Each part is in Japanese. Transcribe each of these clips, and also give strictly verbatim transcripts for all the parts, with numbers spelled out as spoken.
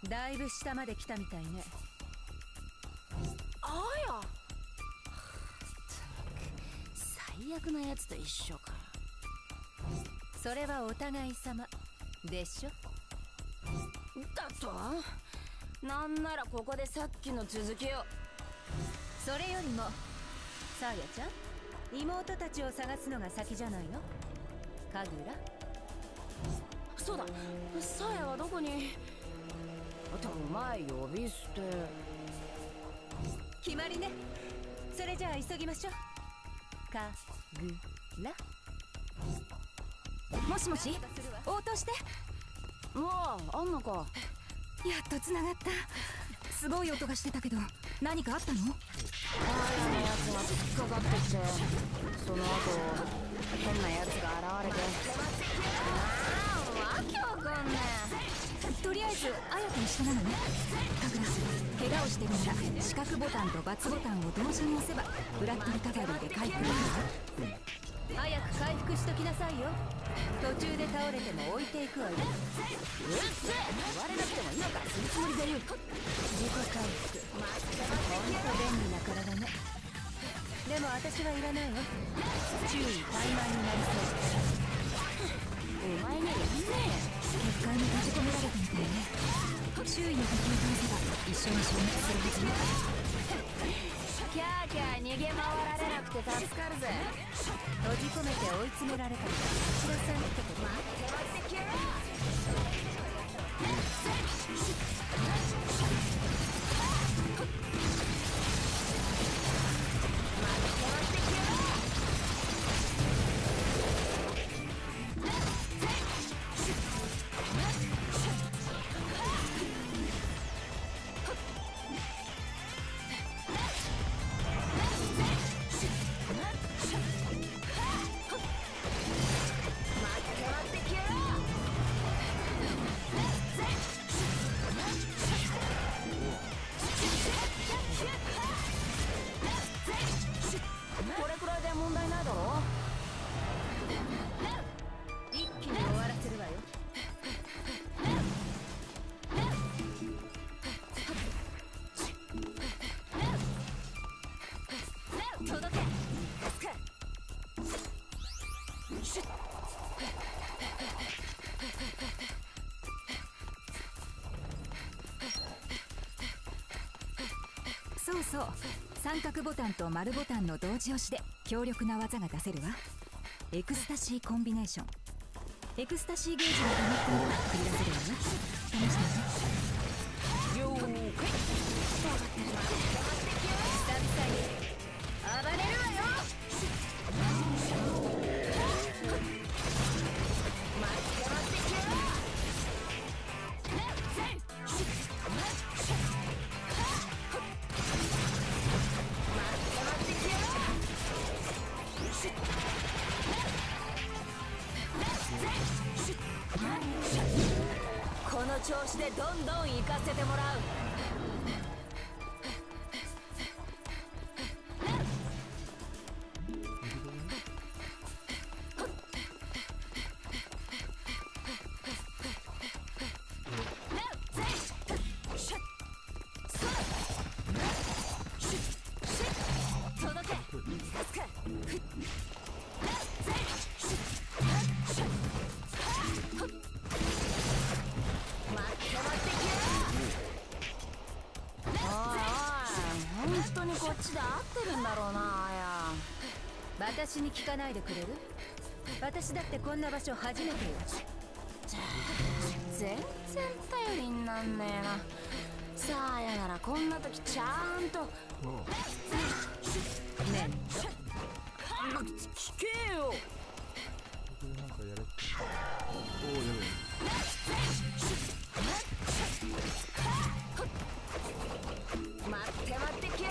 だいぶ下まで来たみたいね。 あや最悪なやつと一緒か。 それはお互い様でしょ。 だとなんならここでさっきの続きを。 それよりもサーヤちゃん、妹たちを探すのが先じゃないの？神楽。 そうだ、サーヤはどこに。でも前呼び捨て。 決まりね。それじゃあ急ぎましょう。かぐら。もしもし、応答して。 うわあ、あんのか。 やっとつながった。すごい音がしてたけど何かあったの？ あやのやつが突っかかってきて、その後変なやつが現れて。ああ、わけわかんねえ。とりあえずあやと一緒なのね。かぐら、怪我をしてるなら四角ボタンと×ボタンを同時に押せばブラッドリカバリーで回復できるわ。早く回復しときなさいよ。途中で倒れても置いていくわよ。うっせえ、言われなくても今からするつもりで言う。 自己回復、ほんと便利な体ね。でも私はいらないわ。注意怠慢になりそう。 お前にはいいね。 結界に閉じ込められたみたいね。周囲の敵を倒せば一緒に消滅するはずよ。 キャーキャー逃げ回られなくて助かるぜ。 閉じ込めて追い詰められたら知らさんってこと。 待って待ってキュー。これくらいで問題ないだろ。 一気に終わらせるわよ。届け。そうそう、三角ボタンと丸ボタンの同時押しで強力な技が出せるわ。エクスタシーコンビネーション。エクスタシーゲージが溜まっていれば繰り出せるわよ。試してみて。 了解。 久々に暴れるわよ。 この調子でどんどん行かせてもらう。こっちで合ってるんだろうな。あや私に聞かないでくれる？私だってこんな場所初めてよ。 全然頼りになんねえな。さあやならこんな時ちゃんとねえ、 聞けよ。 なんかやれって。おお、やべえ。 待って待ってキュラ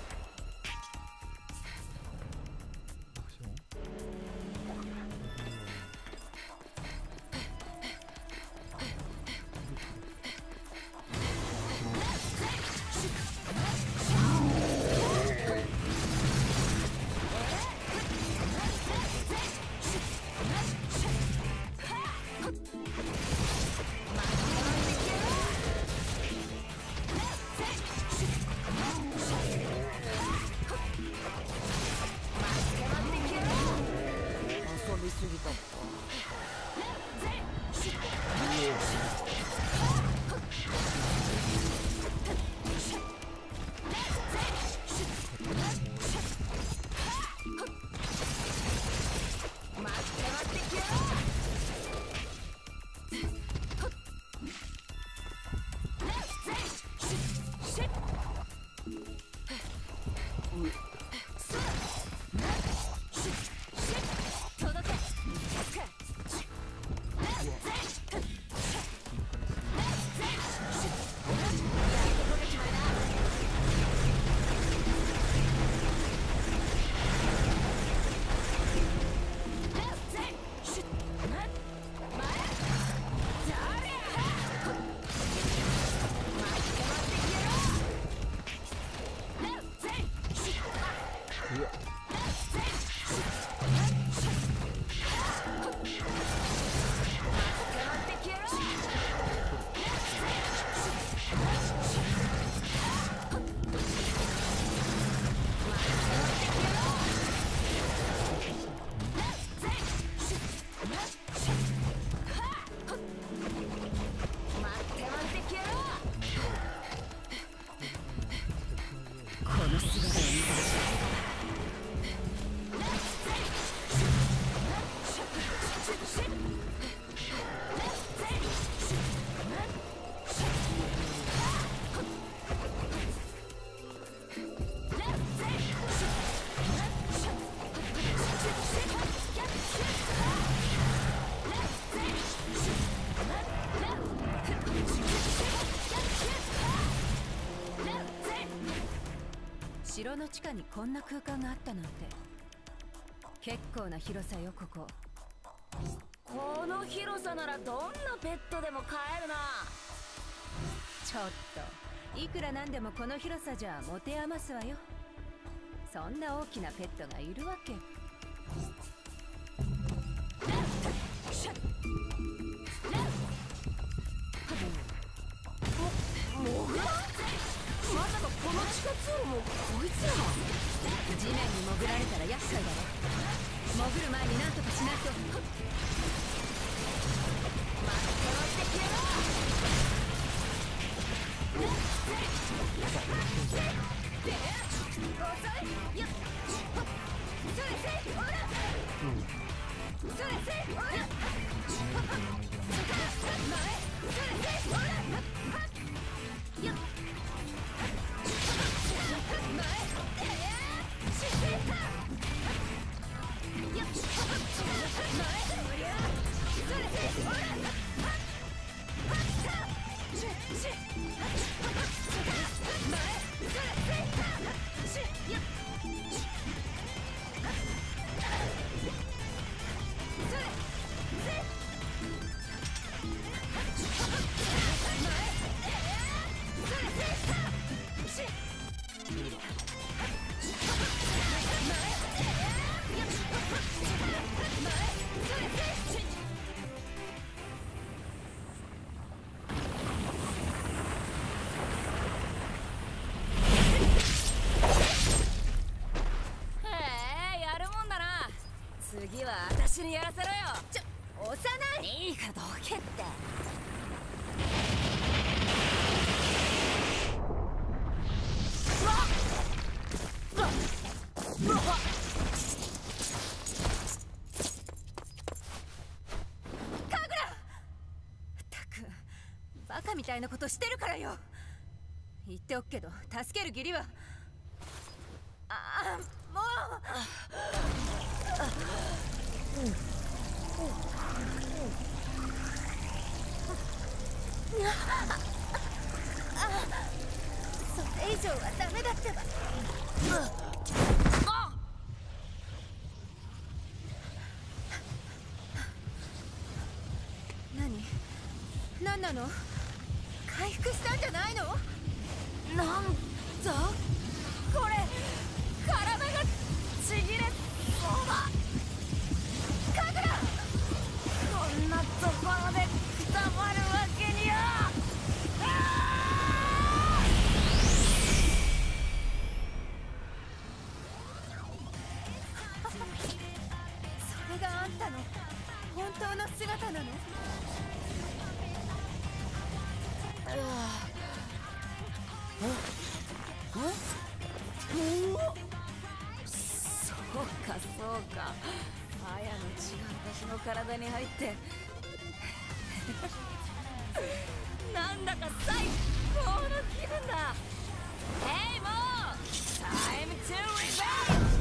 アクション。 うわ城の地下にこんな空間があったなんて。結構な広さよここ。 この広さならどんなペットでも飼えるな。 ちょっといくらなんでもこの広さじゃ持て余すわよ。そんな大きなペットがいるわけ。 モグラ？まさかこの地下通路もこいつらが？ 地面に潜られたら厄介だわ。潜る前に何とかしないと。 待ってろってやろ次は私にやらせろよ。 ちょ、押さない。 いいからどけって。うわっうわっうわっカグラ。ったくバカみたいなことしてるからよ。言っておくけど助ける義理は。ああ、もう。それ以上はダメだってば。何？何なの？回復したんじゃないの？ なんだこれ、体がちぎれそうだ。カグラ、こんなところでくたばるわけには。 それがあんたの本当の姿なの？ そうかそうか、あやの血が私の体に入ってなんだか最高の気分だ。ヘイモー、タイムトゥリベンジ。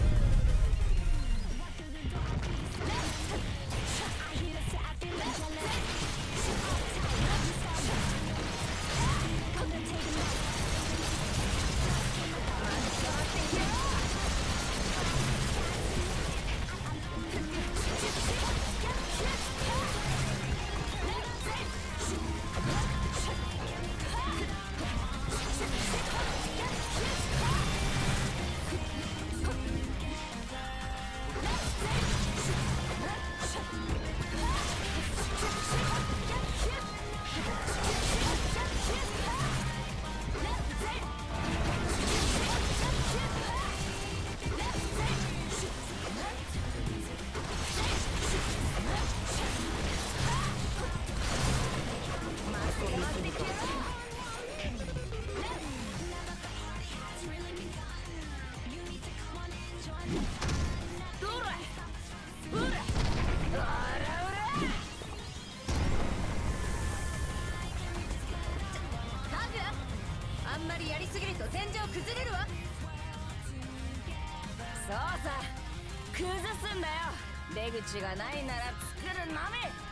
りすぎると天井崩れるわ。そうさ、崩すんだよ。出口がないなら作るのみ。